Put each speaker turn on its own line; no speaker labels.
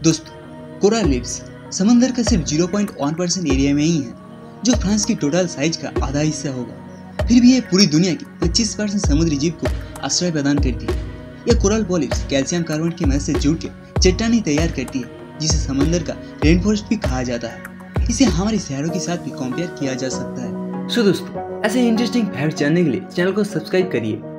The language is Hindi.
दोस्तों, कोरल रीफ्स समंदर का सिर्फ 0.1% एरिया में ही है, जो फ्रांस की टोटल साइज का आधा हिस्सा होगा। फिर भी ये पूरी दुनिया की 25% समुद्री जीव को आश्रय प्रदान करती है। यह कोरल पॉलिप्स कैल्शियम कार्बोनेट की मदद से जुड़ के चट्टानें तैयार करती है, जिसे समंदर का रेन फॉरेस्ट भी कहा जाता है। इसे हमारे शहरों के साथ भी कंपेयर किया जा सकता है।
सो दोस्तों, ऐसे इंटरेस्टिंग फैक्ट जानने के लिए चैनल को सब्सक्राइब करिए